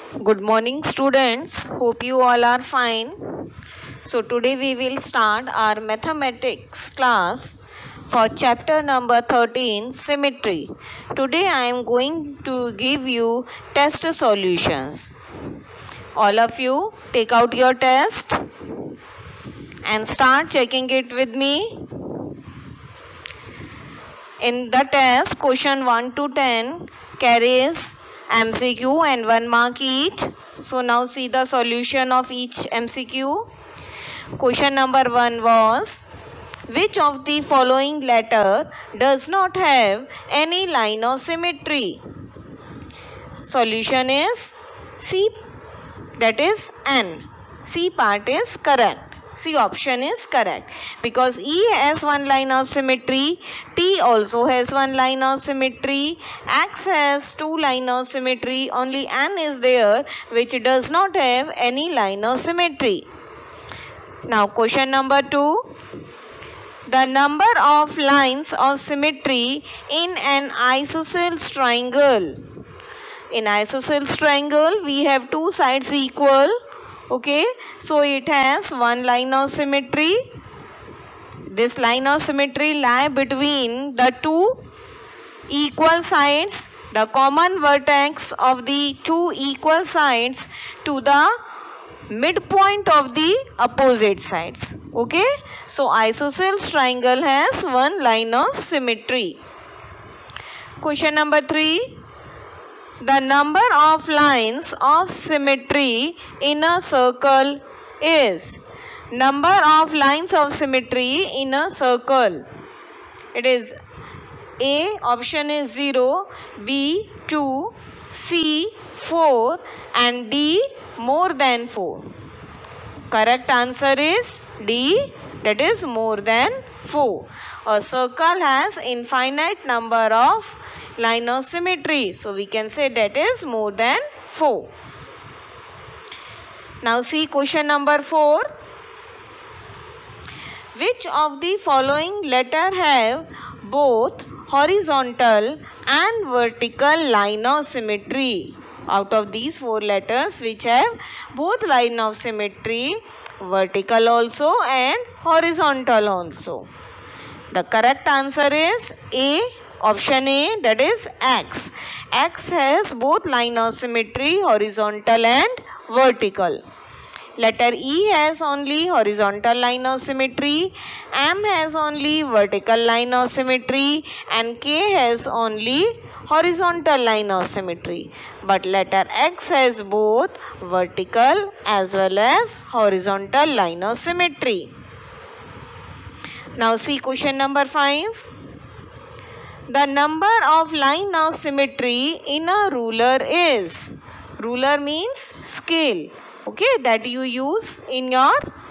Good morning, students. Hope you all are fine. So, today we will start our mathematics class for chapter number 13, Symmetry. Today I am going to give you test solutions. All of you take out your test and start checking it with me. In the test, question 1 to 10 carries MCQ and 1 mark each. So now see the solution of each MCQ. Question number 1 was, which of the following letter does not have any line of symmetry? Solution is C, that is N. C part is correct. C option is correct because E has one line of symmetry, T also has one line of symmetry, X has two line of symmetry, only N is there which does not have any line of symmetry. Now question number 2. The number of lines of symmetry in an isosceles triangle. In isosceles triangle we have two sides equal. Okay, so it has one line of symmetry. This line of symmetry lie between the two equal sides, the common vertex of the two equal sides to the midpoint of the opposite sides. Okay, so isosceles triangle has one line of symmetry. Question number 3. The number of lines of symmetry in a circle is. Number of lines of symmetry in a circle. It is A option is 0, B 2, C 4 and D more than 4. Correct answer is D, that is more than 4. A circle has infinite number of line of symmetry. So we can say that is more than 4. Now see question number 4. Which of the following letter have both horizontal and vertical line of symmetry? Out of these 4 letters which have both line of symmetry, vertical also and horizontal also. The correct answer is A. Option A, that is X. X has both line of symmetry, horizontal and vertical. Letter E has only horizontal line of symmetry, M has only vertical line of symmetry and K has only horizontal line of symmetry. But letter X has both vertical as well as horizontal line of symmetry. Now see question number 5. The number of line of symmetry in a ruler is. Ruler means scale, okay, that you use in your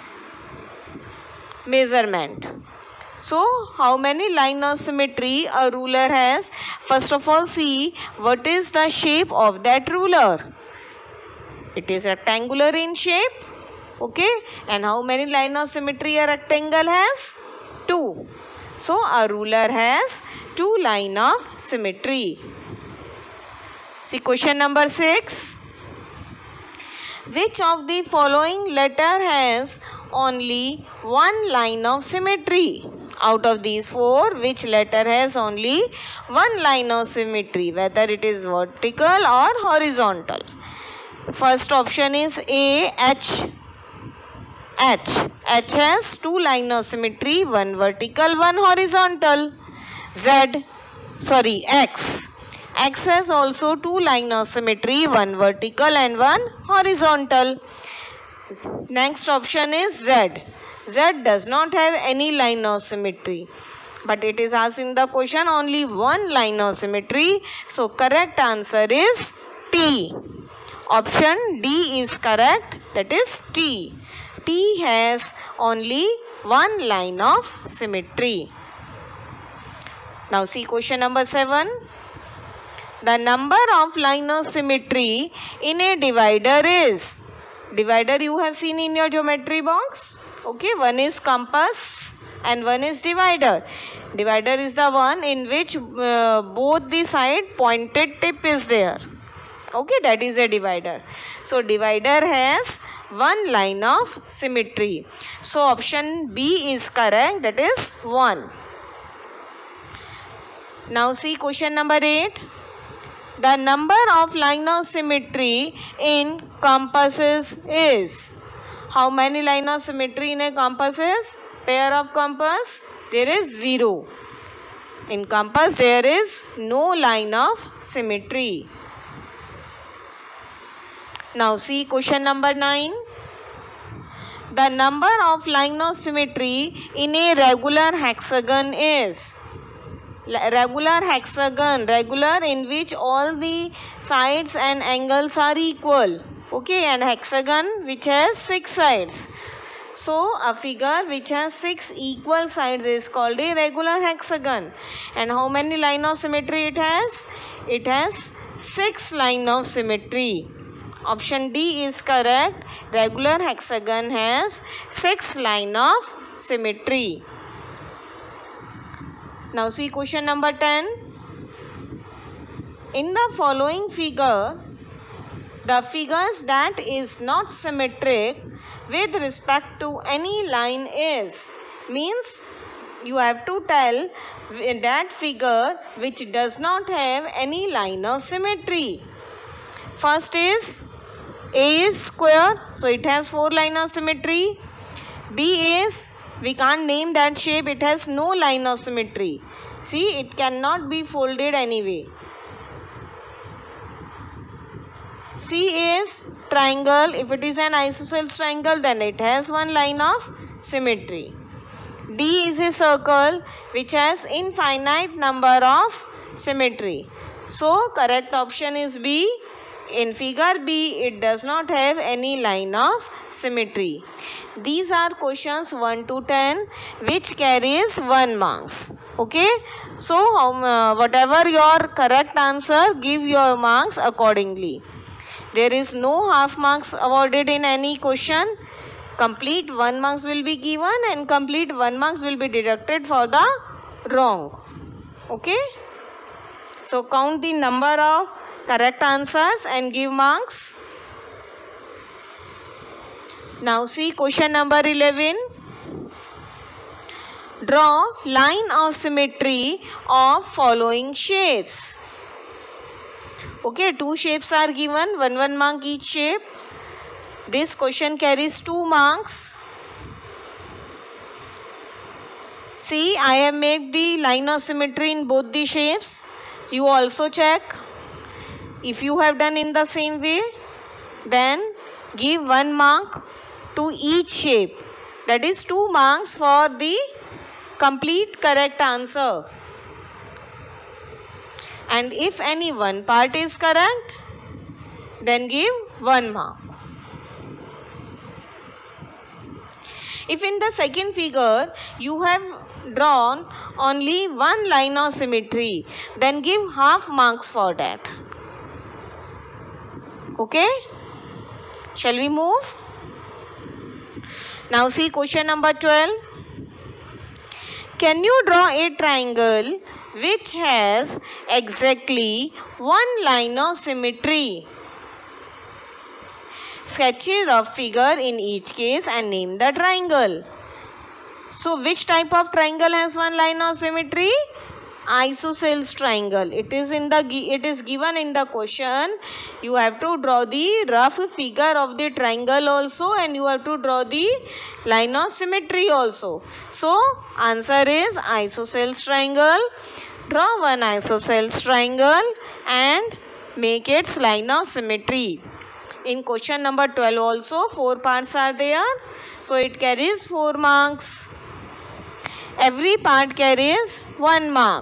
measurement. So how many line of symmetry a ruler has? First of all, see what is the shape of that ruler. It is rectangular in shape, okay, and how many line of symmetry a rectangle has? 2. So a ruler has 2 line of symmetry. See question number 6. Which of the following letter has only one line of symmetry? Out of these 4, which letter has only one line of symmetry, whether it is vertical or horizontal? First option is A, H. H has 2 line of symmetry, one vertical, one horizontal. X. X has also 2 line of symmetry, one vertical and one horizontal. Next option is Z. Z does not have any line of symmetry. But it is asked in the question only one line of symmetry. So correct answer is T. Option D is correct, that is T. T has only one line of symmetry. Now see question number 7. The number of line of symmetry in a divider is. Divider you have seen in your geometry box. Okay, one is compass and one is divider. Divider is the one in which both the side pointed tip is there. Okay, that is a divider. So divider has one line of symmetry. So option B is correct, that is 1. Now see question number 8. The number of line of symmetry in compasses is. How many line of symmetry in a compass is? Pair of compass, there is 0. In compass there is no line of symmetry. Now see question number 9. The number of line of symmetry in a regular hexagon is. Regular hexagon, regular in which all the sides and angles are equal. Okay, and hexagon which has 6 sides. So a figure which has 6 equal sides is called a regular hexagon. And how many line of symmetry it has? It has 6 line of symmetry. Option D is correct. Regular hexagon has 6 line of symmetry. Now see question number 10. In the following figure, the figures that is not symmetric with respect to any line is. Means you have to tell that figure which does not have any line of symmetry. First is A is square, so it has 4 line of symmetry. B is, we can't name that shape, it has no line of symmetry. See, it cannot be folded anyway. C is triangle, if it is an isosceles triangle then it has 1 line of symmetry. D is a circle which has infinite number of symmetry. So correct option is B. In figure B, it does not have any line of symmetry. These are questions 1 to 10 which carries 1 marks. Okay. So whatever your correct answer, give your marks accordingly. There is no half marks awarded in any question. Complete 1 marks will be given and complete 1 marks will be deducted for the wrong. Okay. So count the number of correct answers and give marks. Now see question number 11. Draw line of symmetry of following shapes. Okay, 2 shapes are given, 1 mark each shape. This question carries 2 marks. See, I have made the line of symmetry in both the shapes. You also check. If you have done in the same way, then give 1 mark to each shape. That is 2 marks for the complete correct answer. And if any one part is correct, then give 1 mark. If in the second figure you have drawn only 1 line of symmetry, then give half marks for that. Okay? Shall we move? Now see question number 12. Can you draw a triangle which has exactly 1 line of symmetry? Sketch a rough figure in each case and name the triangle. So which type of triangle has 1 line of symmetry? Isosceles triangle. It is given in the question. You have to draw the rough figure of the triangle also and you have to draw the line of symmetry also. So answer is isosceles triangle. Draw 1 isosceles triangle and make its line of symmetry. In question number 12 also 4 parts are there. So it carries 4 marks. Every part carries 1 mark.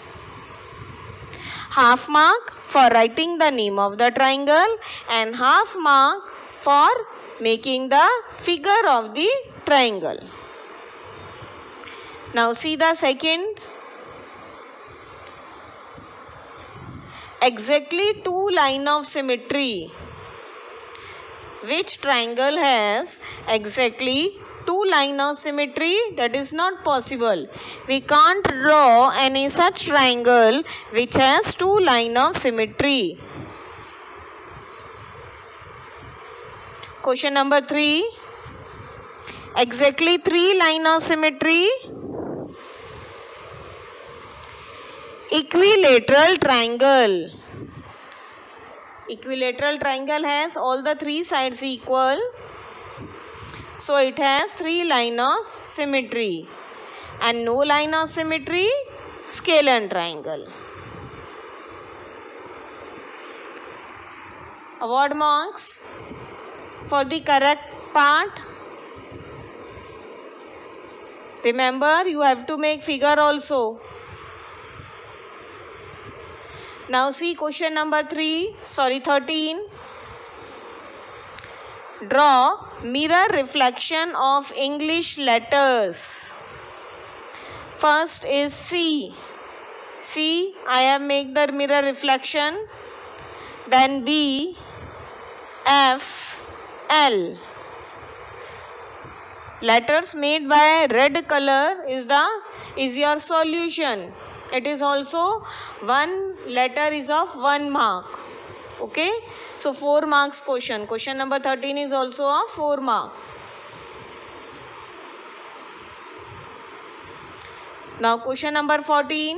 Half mark for writing the name of the triangle and half mark for making the figure of the triangle. Now see the second. Exactly 2 line of symmetry. Which triangle has exactly 2 line of symmetry? That is not possible. We can't draw any such triangle which has 2 line of symmetry. Question number 3. Exactly 3 line of symmetry. Equilateral triangle. Equilateral triangle has all the 3 sides equal. So it has 3 line of symmetry. And no line of symmetry, scalene triangle. Award marks for the correct part. Remember, you have to make figure also. Now see question number 13. Draw mirror reflection of English letters. First is C. C, I have made the mirror reflection. Then B, F, L. Letters made by red color is your solution. It is also one letter is of 1 mark. Okay. So 4 marks question. Question number 13 is also of 4 mark. Now question number 14.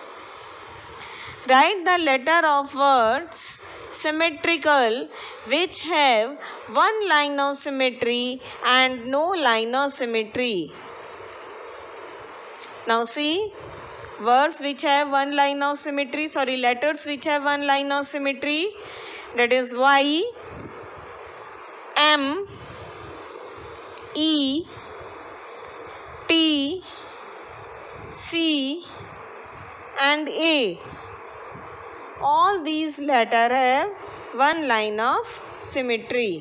Write the letter of words symmetrical which have 1 line of symmetry and no line of symmetry. Now see, words which have 1 line of symmetry, letters which have 1 line of symmetry, that is Y, M, E, T, C and A. All these letters have 1 line of symmetry.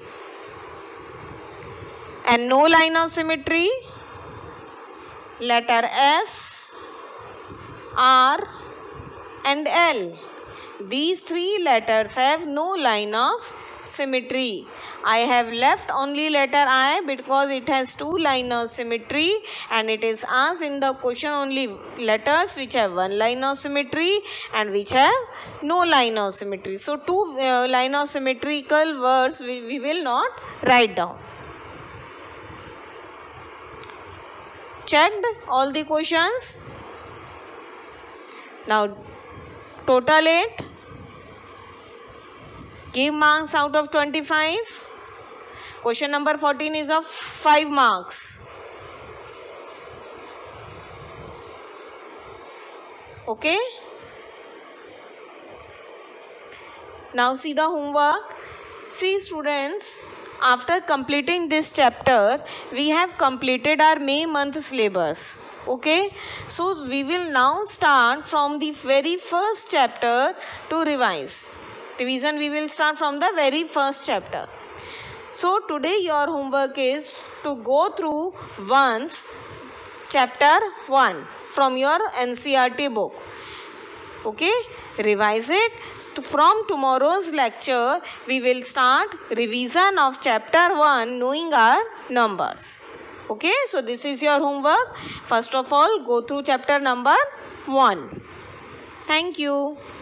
And no line of symmetry, letter S, R and L. These 3 letters have no line of symmetry. I have left only letter I because it has 2 line of symmetry, and it is asked in the question only letters which have 1 line of symmetry and which have no line of symmetry. So 2 line of symmetrical words we will not write down. Checked all the questions. Now total it. Give marks out of 25. Question number 14 is of 5 marks. Okay. Now see the homework. See students, after completing this chapter, we have completed our May month syllabus. Okay. So we will now start from the very first chapter to revise. Revision we will start from the very first chapter. So today your homework is to go through once chapter 1 from your NCERT book. Okay, revise it. From tomorrow's lecture we will start revision of chapter 1 knowing our numbers. Okay, so this is your homework. First of all, go through chapter number 1. Thank you.